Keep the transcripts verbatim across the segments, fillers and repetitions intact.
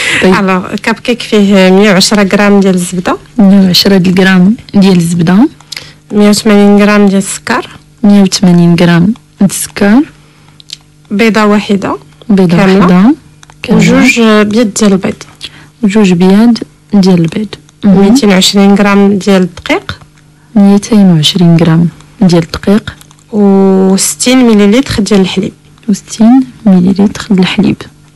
طيب الوغ كاب كيك فيه مية وعشرة غرام ديال الزبده، مية وعشرة غرام ديال الزبده، مية وثمانين غرام ديال السكر، مية وثمانين غرام د السكر، بيضه واحده بيضه واحده، وجوج بيض ديال البيض، وجوج بيض ديال البيض، ميتين وعشرين غرام ديال الدقيق، ميتين وعشرين غرام ديال الدقيق، و ستين مليلتر ديال الحليب، و ستين مليلتر ديال الحليب،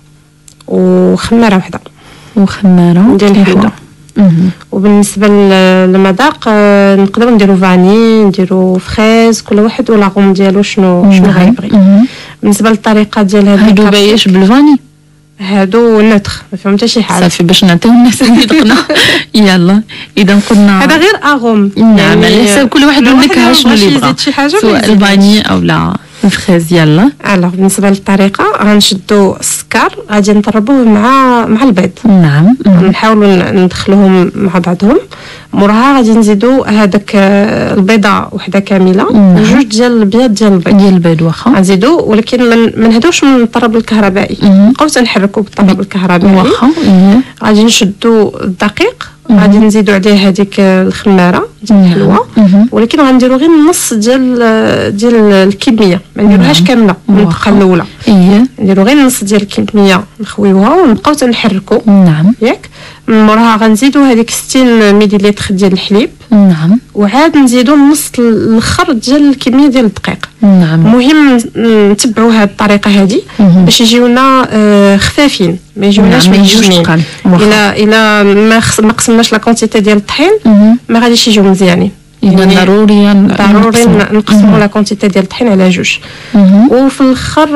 وخماره وحده وخماره ديال الحلوه. وبالنسبه للمذاق نقدروا نديروا فاني، نديروا فريز، كل واحد ولا غوم ديالو شنو شنو غيبغي. بالنسبه للطريقه ديال هاد هادو بايش بالفاني، هادو نوتر ما فيهم حتى شي حاجه، صافي باش نعطيو الناس اللي دقنا. يلا اذا قلنا هذا غير اغوم، نعم على حساب كل واحد والنكهه شنو اللي يبغى، سواء الفاني او لا الفريز. يلا الوغ بالنسبه للطريقه غنشدو السكر غادي نضربوه مع مع البيض، نعم نحاولوا ندخلوهم مع بعضهم، موراها غادي نزيدو هذاك البيضه وحده كامله وجوج ديال البيض ديال البيض ديال البيض واخا غنزيدو، ولكن ما نهدوش من الطرب الكهربائي، نبقاو تنحركو بالطرب الكهربائي واخا. غادي نشدو الدقيق، غادي نزيدو عليه هذيك الخماره ديال الحلوه، ولكن غنديرو غير النص ديال ديال الكميه، ما نديروهاش كامله من الدقه الاولى، نديرو غير النص ديال الكميه نخويوها ونبقاو تنحركو. نعم ياك من موراها غنزيدو هذيك ستين مليلتر ديال الحليب، نعم وعاد نزيدو النص الاخر ديال الكميه ديال الدقيق. نعم مهم نتبعوا هذه الطريقه هذه باش يجيونا خفافين، ما يجيوناش معجنين. الا الا ما ما قسمناش لا كونتيتي ديال الطحين ما غاديش يجيو مزيانين، اذا ضروري ضروري نقسموا لا كونتيتي ديال الطحين على جوج. وفي الاخر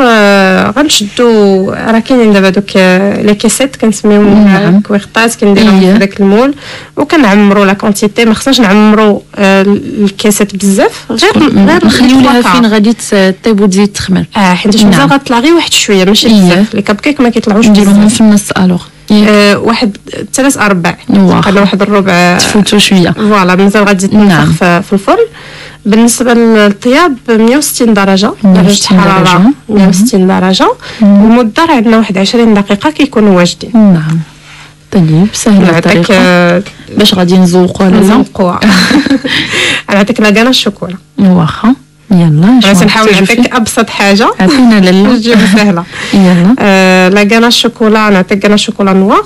غنشدوا راه كاينين دابا دوك لي كيسيت كنسميوهم كويرطات كنديروهم في داك المول وكنعمروا لا كونتيتي، ما خصناش نعمروا الكيسيت بزاف، غير غير نخليو لها فين غادي تطيب وتزيد تخمر. اه حيت مازال غطلع غير واحد شويه ماشي بزاف، لي كاب كيك ما كيطلعوش بزاف، نديروهم في النص الوغ أه واحد ثلاث ارباع قلنا واحد الربع تفوتوا شويه فوالا مازال غادي تنفخ في الفرن. بالنسبه للطياب مية وستين درجه درجه حراره مية وستين درجه، والمدة عندنا واحد عشرين دقيقه كيكونوا واجدين. نعم طيب سهله الطريقه باش غادي نزوقوها ولا نزوقوها. نعطيك لاكانا الشوكولا واخا. يلا باش نحاول نعطيك ابسط حاجه عطينا لالا تجيب سهله. يلا آه لا غانا الشوكولا نعطيك غانا الشوكولا نوار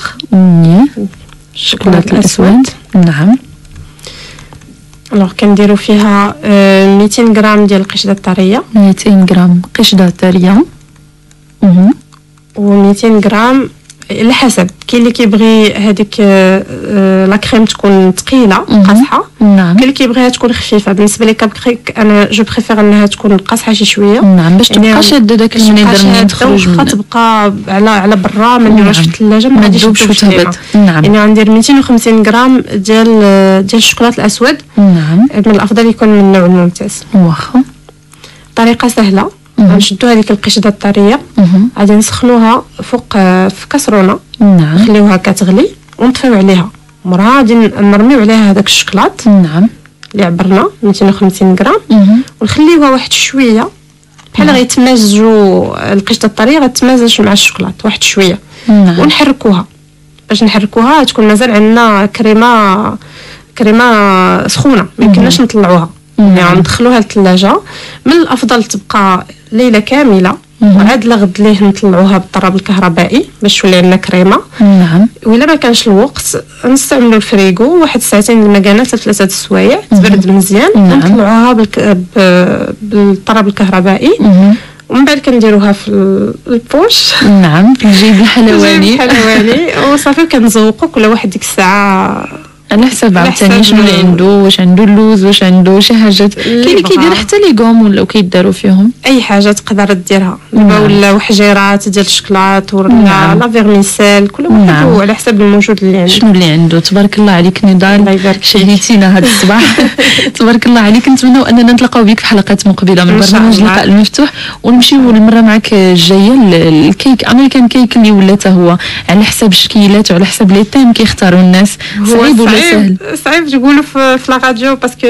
الشوكولا الاسود. نعم الوغ كنديرو فيها آه ميتين غرام ديال القشده الطريه، ميتين غرام قشده طريه، و ميتين غرام على حسب، كاين اللي كيبغي هذيك لا كريم تكون ثقيله قاصحه، نعم كاين اللي كيبغيها تكون خفيفه. بالنسبه لي كاب كيك انا جو بريفير انها تكون قاصحه شي شويه، نعم باش تبقى شاده داك المنيدر اللي تخرج منه، تبقى على على برا ما نديروهاش في الثلاجه ما تذوبش وتهبط. نعم يعني غندير ميتين وخمسين غرام ديال ديال الشوكولاط الاسود، نعم من الافضل يكون من النوع الممتاز. واخا طريقه سهله، غنشدو هذيك القشده الطريه غادي نسخنوها فوق في كاسرونه، نعم نخليوها كتغلي ونطفيو عليها، موراها غادي نرميو عليها هذاك الشكلاط نعم اللي عبرنا ميتين وخمسين غرام، ونخليوها واحد شويه بحال غيتمازجوا القشده الطريه غتمازج مع الشكلاط واحد شويه، نعم ونحركوها باش نحركوها تكون مازال عندنا كريمه كريمه سخونه ما يمكنناش نطلعوها، يعني ندخلوها للثلاجه. من الافضل تبقى ليله كامله، وعاد لغد ليه نطلعوها بالطراب الكهربائي باش تولي عندنا كريمه. نعم وإلا ما كانش الوقت نستعملوا الفريغو واحد ساعتين المكانه حتى ثلاثه السوايع تبرد مزيان، نطلعوها بالك... بالطراب الكهربائي، ومن بعد كنديروها في البوش. نعم في الجيب الحلواني الحلواني وصافي كنزوقوا كل واحد ديك الساعه على حساب عاوتاني شنو اللي عنده، واش عنده اللوز واش عنده شي حاجات، كاين اللي كيدير حتى ليغوم ولا كيداروا فيهم اي حاجه تقدر ديرها دابا، ولا وحجيرات ديال الشكلاط ولا لا فيرميسيل، كل واحد نعم. على حسب الموجود اللي عنده شنو اللي عنده. تبارك الله عليك نضال، شهيتينا هذا الصباح. تبارك الله عليك. نتمنوا اننا نتلاقاو بك في حلقات مقبله من برنامج اللقاء المفتوح، ونمشيو المره معك الجايه الكيك امريكان كيك اللي ولات هو على حسب الشكيلات وعلى حسب لي تيم كيختاروا الناس. صعيب ولا سهل؟ صعيب تقولوا في في لا راديو باسكو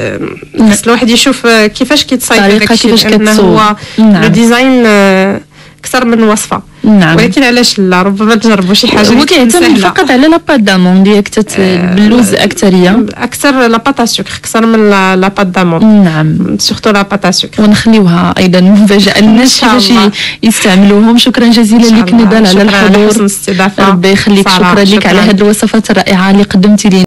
خص الواحد يشوف كيفاش كيتصايب داك الشيء، هو لو ديزاين اكثر من وصفه. نعم. ولكن علاش لا، ربما تجربوا شي حاجه هو كيعتمد فقط على لاباط دامون ديالك باللوز اكثريه، اكثر لاباط سكر اكثر من لاباط دامون. نعم سورتو لاباط سكر. ونخليوها ايضا مفاجاه للناس كيفاش يستعملوهم. شكرا جزيلا لك نضال على الحضور، ربي يخليك. شكرا لك على هذه الوصفات الرائعه اللي قدمتي لي.